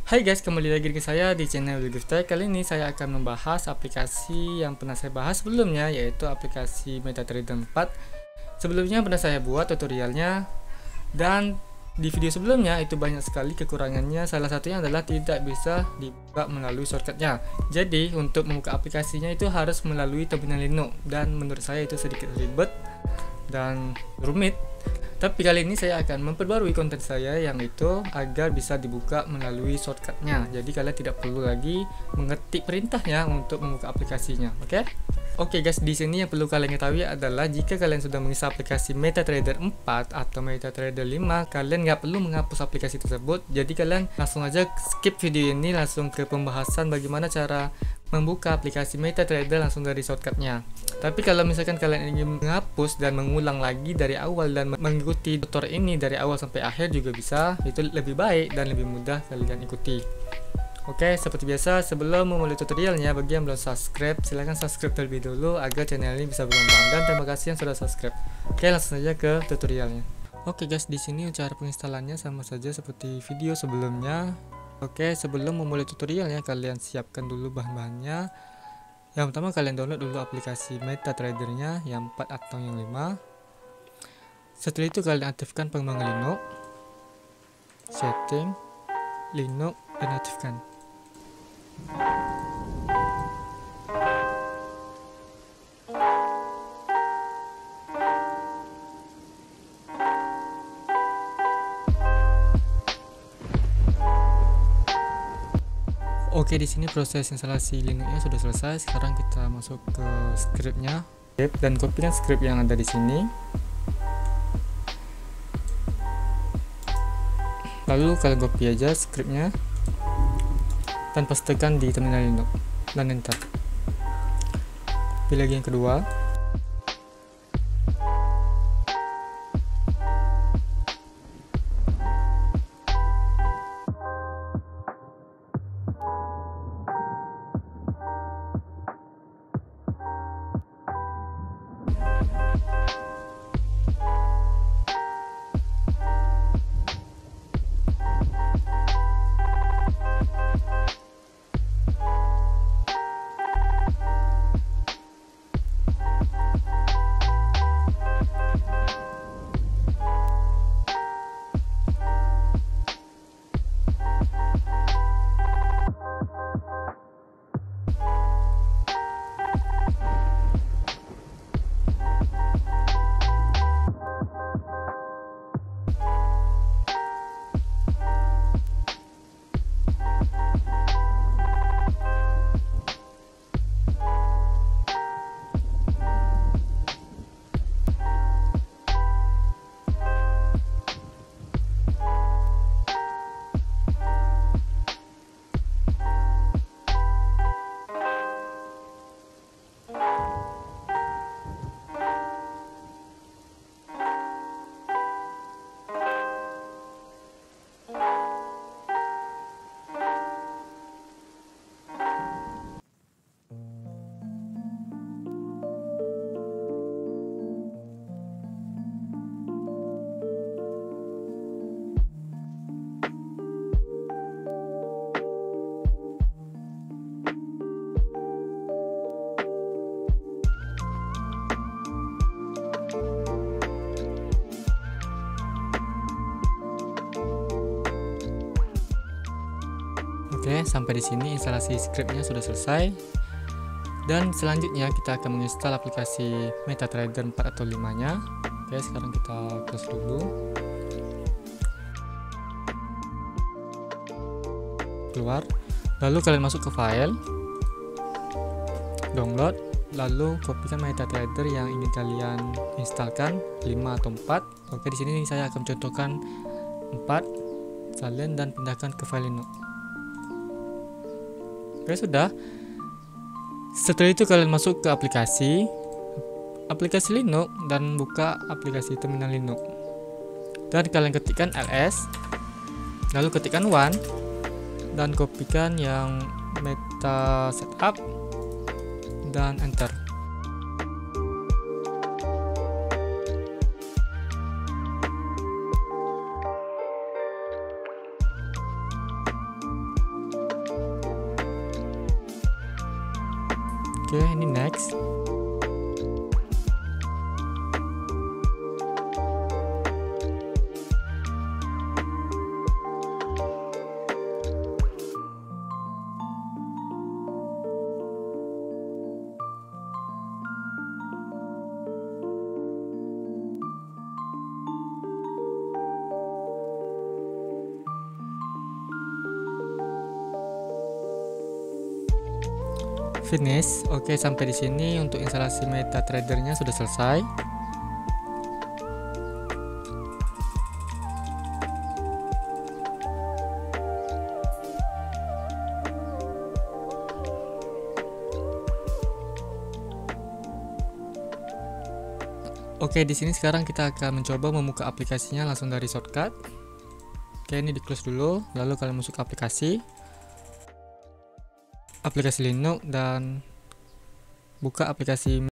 Hai guys, kembali lagi dengan saya di channel Wilgif Tech. Kali ini saya akan membahas aplikasi yang pernah saya bahas sebelumnya, yaitu aplikasi MetaTrader 4. Sebelumnya pernah saya buat tutorialnya, dan di video sebelumnya itu banyak sekali kekurangannya. Salah satunya adalah tidak bisa dibuka melalui shortcutnya. Jadi untuk membuka aplikasinya itu harus melalui terminal Linux, dan menurut saya itu sedikit ribet dan rumit. Tapi kali ini saya akan memperbarui konten saya yang itu agar bisa dibuka melalui shortcutnya. Jadi kalian tidak perlu lagi mengetik perintahnya untuk membuka aplikasinya. Oke guys, di sini yang perlu kalian ketahui adalah jika kalian sudah menginstal aplikasi MetaTrader 4 atau MetaTrader 5, kalian nggak perlu menghapus aplikasi tersebut. Jadi kalian langsung aja skip video ini, langsung ke pembahasan bagaimana cara membuka aplikasi MetaTrader langsung dari shortcutnya. Tapi kalau misalkan kalian ingin menghapus dan mengulang lagi dari awal dan mengikuti tutorial ini dari awal sampai akhir juga bisa, itu lebih baik dan lebih mudah kalian ikuti. Oke, seperti biasa sebelum memulai tutorialnya, bagi yang belum subscribe silahkan subscribe terlebih dulu agar channel ini bisa berkembang, dan terima kasih yang sudah subscribe. Oke, langsung saja ke tutorialnya. Oke guys, di sini cara penginstalannya sama saja seperti video sebelumnya. Oke, sebelum memulai tutorialnya kalian siapkan dulu bahan-bahannya. Yang pertama kalian download dulu aplikasi MetaTrader-nya yang 4 atau yang 5. Setelah itu kalian aktifkan pengembangan Linux, setting, Linux, dan aktifkan. Oke, di sini proses instalasi Linux-nya sudah selesai. Sekarang kita masuk ke scriptnya dan kopikan script yang ada di sini. Lalu kalian copy aja scriptnya dan pastekan di terminal Linux dan enter. Pilih lagi yang kedua. Oke, sampai di sini instalasi scriptnya sudah selesai. Dan selanjutnya kita akan menginstal aplikasi MetaTrader 4 atau 5-nya. Oke, sekarang kita close dulu. Keluar. Lalu kalian masuk ke file, download, lalu kopikan MetaTrader yang ingin kalian instalkan, 5 atau 4. Oke, di sini saya akan contohkan 4. Salin dan pindahkan ke file Linux. Oke, sudah. Setelah itu kalian masuk ke aplikasi Linux dan buka aplikasi terminal Linux. Dan kalian ketikkan ls, lalu ketikkan one, dan kopikan yang meta setup dan enter. Oke, ini next. Finish. Oke, sampai di sini untuk instalasi MetaTrader-nya sudah selesai. Oke, di sini sekarang kita akan mencoba membuka aplikasinya langsung dari shortcut. Oke, ini di close dulu, lalu kalian masuk ke aplikasi Linux dan buka aplikasi